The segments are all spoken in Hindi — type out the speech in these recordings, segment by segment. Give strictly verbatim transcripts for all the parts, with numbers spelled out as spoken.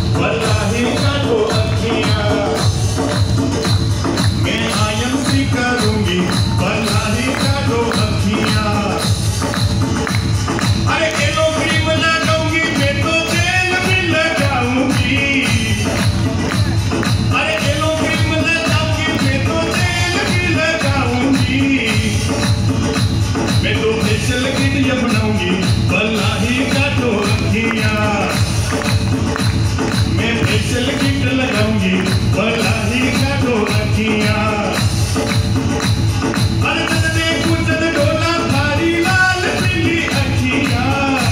वल्लाही का तो अखियां मैं आयंसी करूंगी वल्लाही का तो अखियां अरे केलो क्रीम लगाऊंगी मैं तो तेल भी लगाऊंगी अरे केलो क्रीम लगाऊंगी मैं तो तेल भी लगाऊंगी मैं तो फेशियल किट बनाऊंगी वल्लाही का तो अखियां मैं फेशियल किट लगाऊंगी वल्लाही का तो अखियां अरे तदने कुचद डोला थारी लाल पीली अखियां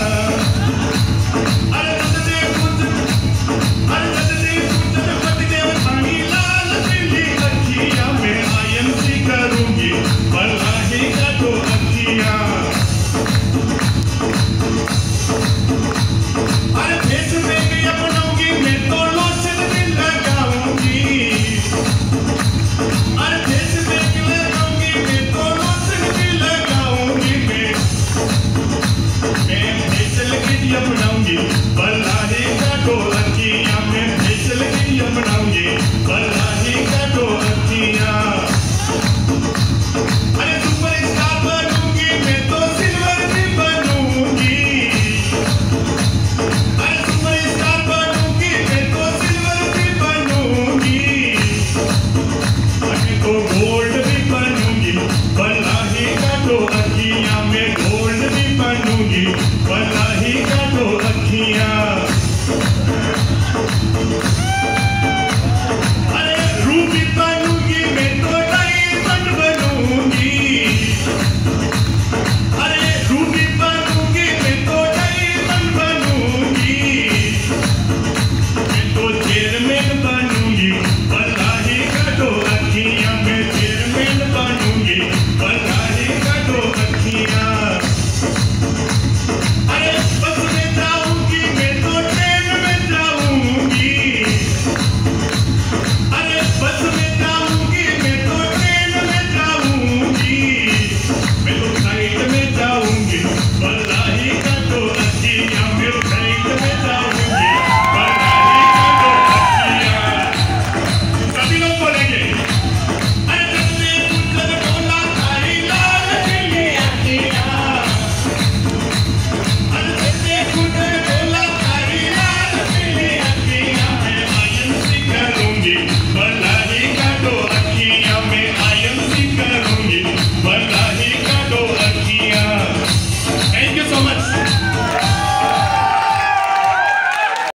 अरे तदने कुचद अरे तदने कुचद पटके थारी लाल पीली अखियां मैं आयंसी करूंगी वल्लाही का तो अखियां अरे फेस पे भी अपनाऊंगी मैं तो लोशन भी लगाऊंगी अरे फेस पे भी लगाऊंगी मैं तो लोशन भी लगाऊंगी मैं मैं फेशियल किट अपनाऊंगी वल्लाही का तो अखियां मैं फेशियल किट अपनाऊंगी वल्लाही का तो अखियां अरे सुपर स्टार बनूंगी मैं तो सिल्वर भी बनूंगी अरे सुपर स्टार बनूंगी मैं तो सिल्वर भी बनूंगी मैं तो गोल्ड भी बनूंगी वल्लाही का तो अखियां मैं गोल्ड भी बनूंगी वल्लाही का तो अखियां अरे रूबी बनूंगी मैं तो डायमंड बनूंगी अरे रूबी बनूंगी मैं तो डायमंड बनूंगी मैं तो चेयरमैन बनूंगी वल्लाही का तो अखियां मैं चेयरमैन बनूंगी वल्लाही का तो अखियां अरे बस में जाऊंगी मैं तो ट्रेन में जाऊंगी अरे बस में जाऊंगी मैं तो ट्रेन में जाऊंगी मैं तो फ्लाइट में जाऊंगी वल्लाही का तो अखियां मैं फ्लाइट में जाऊंगी वल्लाही का तो अखियां सभी लोग बोलेंगे अरे तन्ने कुचद डोला थारी लाल पीली अखियां अरे तन्ने कुचद डोला थारी लाल पीली अखियां मैं आयंसी करूंगी वल्लाही का तो अखियां मैं आयंसी करूंगी वल्लाही का तो अखियां थैंक यू सो मच